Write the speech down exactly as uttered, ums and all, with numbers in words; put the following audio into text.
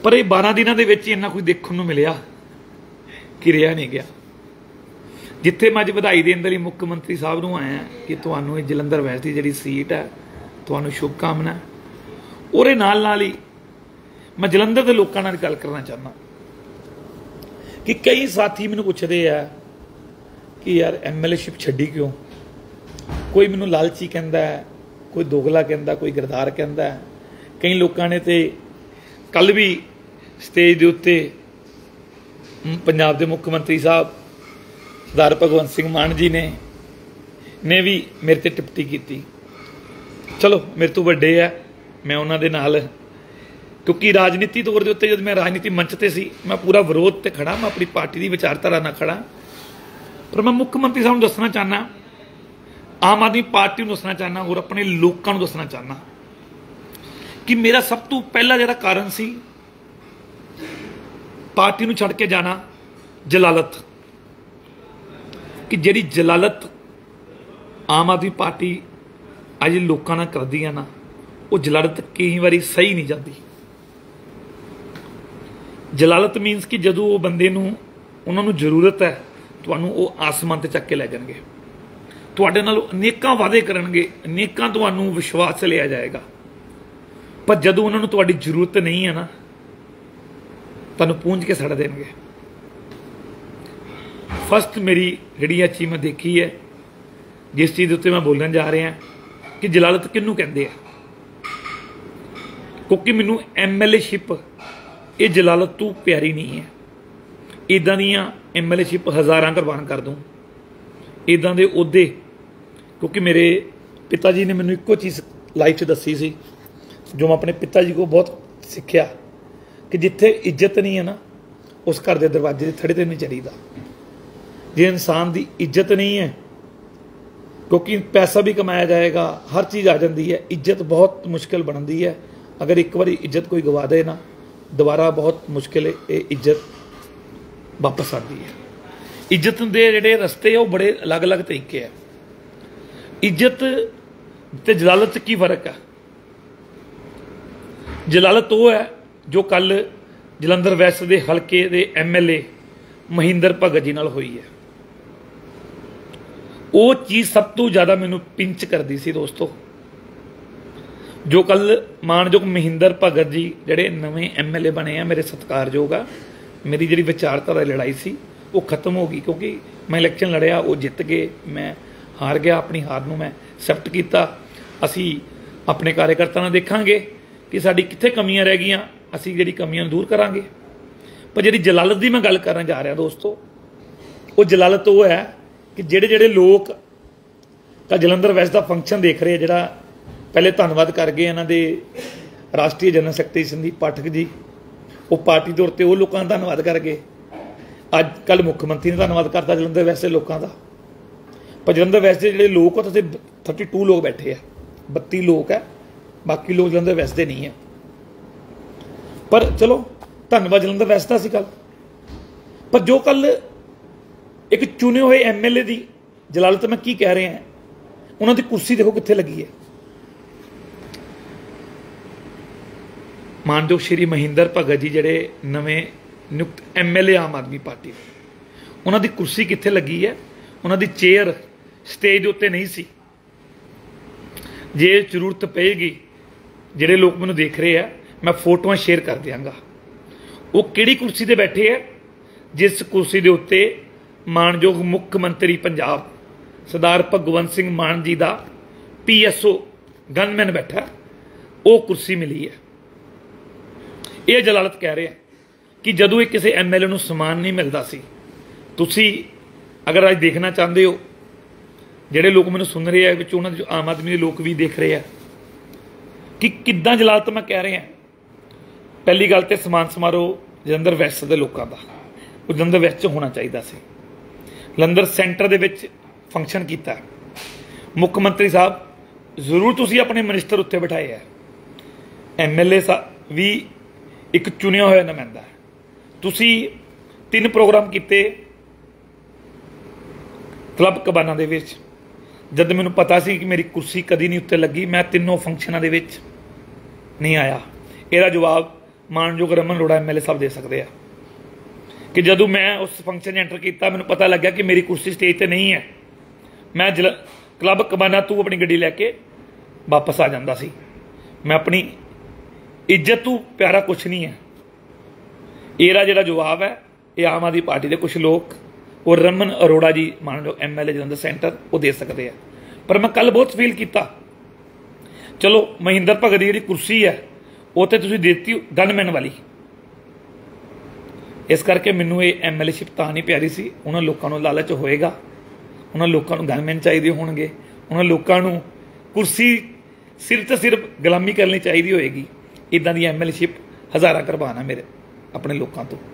पर ये बारह दिनों के विच इन्ना कुछ देखने को मिलिया कि रहा नहीं गया। जिथे मैं अज बधाई देने लई मुख्य मंत्री साहब नूं आया कि तुहानूं इह जलंधर वैस्ट की जिहड़ी सीट है तुहानूं शुभकामना। ਉਹਦੇ नाल नाल ही मैं जलंधर के लोगों नाल गल करना चाहना कि कई साथी मैनूं पुछदे आ कि यार एम एल ए शिप छड्डी क्यों। कोई मैनूं लालची कहंदा है, कोई दोगला कहंदा, कोई गरदार कहंदा है। कई लोगों ने तो कल भी स्टेज के उत्ते पंजाब के मुख्य मंत्री साहब सरदार भगवंत सिंह मान जी ने ने भी मेरे ते टिप्पणी की। चलो मेरे तो वड्डे है, मैं उन्होंने नाल क्योंकि राजनीति तौर के उत्ते जब मैं राजनीति मंच ते सी मैं पूरा विरोध ते खड़ा, मैं अपनी पार्टी की विचारधारा नाल खड़ा। पर मैं मुख्य मंत्री साहब नूं दसना चाहना, आम आदमी पार्टी नूं दसना चाहना और अपने लोगों नूं दसना चाहना कि मेरा सब तो पहला जिहड़ा कारण सी पार्टी नूं छड्ड के जाना जलालत। कि जिहड़ी जलालत आम आदमी पार्टी अज लोगों नाल करदी है ना, वो जलालत कई बारी सही नहीं जाती। जलालत मीनस कि जदों वो बंदे नूं उन्हां नूं जरूरत है तुहानूं वो आसमान ते चक के लै जाणगे, तुहाडे नाल अनेकां वादे करनगे, अनेकां तुहानूं विश्वास लिया जाएगा। पर जदों उन्हां नूं तुहाडी जरूरत नहीं है ना तुहानूं पूंज के सड़ देणगे। फस्ट मेरी जिहड़ी चीज़ मैं देखी है, जिस चीज़ उत्ते मैं बोलण जा रहा कि जलालत किहनूं कहंदे आ। क्योंकि मैनूं एम एल ए शिप ये जलालत तू प्यारी नहीं है। इदां दियां एम एल ए शिप हज़ारां कुरबान कर दूँ, इदां दे ओहदे। क्योंकि मेरे पिता जी ने मैनूं इक्को चीज़ लाइफ च दसी सी जो मैं अपने पिता जी को बहुत सीखिया कि जिथे इज्जत नहीं है ना उस घर के दरवाजे थड़े ते नहीं चढ़ीदा। जे इंसान की इज्जत नहीं है, क्योंकि पैसा भी कमाया जाएगा, हर चीज़ आ जाती है, इज्जत बहुत मुश्किल बनती है। अगर एक बार इज्जत कोई गवा दे ना दोबारा बहुत मुश्किल ये इज्जत वापस आती है। इज्जत के जोड़े रस्ते है वो बड़े अलग अलग तरीके है। इज्जत ते जलालत की फर्क है। जलालत वो है जो कल जलंधर वैस्ट के हल्के के M L A Mahinder Bhagat ji नाल हुई है। वो चीज़ सब तो ज़्यादा मैनू पिंच करती सी दोस्तों, जो कल मानयोग महिंदर भगत जी जिहड़े नवे एम एल ए बने हैं, मेरे सत्कारयोग आ। मेरी जी विचारधारा लड़ाई सी वो खत्म हो गई, क्योंकि मैं इलैक्शन लड़िया, वो जित गए, मैं हार गया। अपनी हार नूं मैं एक्सैप्ट किया। असी अपने कार्यकर्ता नाल देखांगे कि साडी कित्थे कमियां रह गईयां, असी जिहड़ी कमियां दूर करांगे। पर जिहड़ी जलालत की मैं गल करन जा रहा दोस्तों, वो जलालत वो है कि जिहड़े जिहड़े लोग का जलंधर वैस्ट का फंक्शन देख रहे, जिहड़ा पहले धन्नवाद कर गए इन्हां दे राष्ट्रीय जनरल सैकटरी संदीप पाठक जी, वो पार्टी तौर पर वो लोगों का धन्नवाद कर गए। अज कल मुख्यमंत्री ने धन्नवाद करता जलंधर वैस्ट के लोगों का। पर जलंधर वैस्ट के जिहड़े लोग उत्थे थर्टी टू लोग बैठे हैं, बत्ती लोग है, बाकी लोग जलंधर वैस्ट के नहीं है। पर चलो धन्नवाद जलंधर वैस्ट का सी कल। पर जो कल एक चुने हुए एम एल ए की जलालत मैं की कह रहे हैं, उन्होंने कुर्सी देखो कित्थे लगी है। मानयोग श्री महिंदर भगत जी जिहड़े नवें नियुक्त एम एल ए आम आदमी पार्टी, उन्होंने कुर्सी कित्थे लगी है। उन्होंने चेयर स्टेज के उत्ते नहीं सी। जे जरूरत पेगी, जिहड़े लोग मैनूं देख रहे हैं, मैं फोटोआं शेयर कर दियांगा। वो किहड़ी कुर्सी ते बैठे है, जिस कुर्सी के उत्ते मानयोग मुख्य मंत्री पंजाब सरदार भगवंत सिंह मान जी का पी एस ओ गनमैन बैठा, वो कुर्सी मिली है। ये जलालत कह रहे हैं कि जदों एक किसी एम एल ए नूं समान नहीं मिलता सी। तुसी अगर अज देखना चाहते हो, जिहड़े लोग मैनूं सुन रहे हैं, उन्होंने आम आदमी के लोग भी देख रहे हैं कि किद्दां जलालत मैं कह रहे हैं। पहली गल तो समान समारोह जलंधर वैस्ट के लोगों का वो जलंधर वैस्ट च होना चाहिए सी। जलंधर सेंटर दे विच फंक्शन किया। मुख्य मंत्री साहब जरूर तुसी अपने मिनिस्टर उत्ते बिठाए है, एम एल ए भी एक चुनिया होया नुमाइंदा है। तुसी तीन प्रोग्राम किए क्लब कबाना दे विच। जद मैनूं पता सी कि मेरी कुर्सी कदी नहीं उत्ते लगी, मैं तीनों फंक्शनां दे विच नहीं आया। ਇਹਦਾ जवाब ਮਾਨਯੋਗ Raman Arora M L A ਸਾਹਿਬ ਦੇ ਸਕਦੇ ਆ ਕਿ ਜਦੋਂ ਮੈਂ ਉਸ ਫੰਕਸ਼ਨ 'ਚ ਐਂਟਰ ਕੀਤਾ ਮੈਨੂੰ ਪਤਾ ਲੱਗਿਆ ਕਿ ਮੇਰੀ ਕੁਰਸੀ ਸਟੇਜ ਤੇ ਨਹੀਂ ਹੈ, ਮੈਂ ਜਲ ਕਲੱਬ ਕਬਾਨਾ ਤੂੰ ਆਪਣੀ ਗੱਡੀ ਲੈ ਕੇ ਵਾਪਸ ਆ ਜਾਂਦਾ ਸੀ। ਮੈਂ ਆਪਣੀ ਇੱਜ਼ਤ ਤੋਂ ਪਿਆਰਾ ਕੁਛ ਨਹੀਂ ਹੈ। ਇਹਦਾ ਜਿਹੜਾ ਜਵਾਬ ਹੈ ਇਹ ਆਮ ਆਦਮੀ ਪਾਰਟੀ ਦੇ ਕੁਛ ਲੋਕ ਔਰ ਰਮਨ ਅਰੋੜਾ ਜੀ ਮਾਨਯੋਗ M L A Jalandhar centre ਉਹ ਦੇ ਸਕਦੇ ਆ। ਪਰ ਮੈਂ ਕੱਲ ਬਹੁਤ ਫੀਲ ਕੀਤਾ, ਚਲੋ ਮਹਿੰਦਰ ਭਗਤ ਦੀ ਜਿਹੜੀ ਕੁਰਸੀ ਹੈ ਉਹ ਤੇ ਤੁਸੀਂ ਦਿੱਤੀ ਗਨਮੈਨ ਵਾਲੀ, ਇਸ ਕਰਕੇ ਮੈਨੂੰ ਇਹ ਐਮ ਐਲ ਏ ਸ਼ਿਪ ਤਾਂ ਨਹੀਂ ਪਿਆਰੀ ਸੀ। ਉਹਨਾਂ ਲੋਕਾਂ ਨੂੰ ਲਾਲਚ ਹੋਏਗਾ, ਉਹਨਾਂ ਲੋਕਾਂ ਨੂੰ ਗਨਮੈਨ ਚਾਹੀਦੇ ਹੋਣਗੇ, ਉਹਨਾਂ ਲੋਕਾਂ ਨੂੰ ਕੁਰਸੀ ਸਿਰਫ ਤੇ ਸਿਰਫ ਗੁਲਾਮੀ ਕਰਨੀ ਚਾਹੀਦੀ ਹੋਏਗੀ। ਇੱਦਾਂ ਦੀ ਐਮ ਐਲ ਏ ਸ਼ਿਪ ਹਜ਼ਾਰਾਂ ਕੁਰਬਾਨ ਆ ਮੇਰੇ ਆਪਣੇ ਲੋਕਾਂ ਤੋਂ।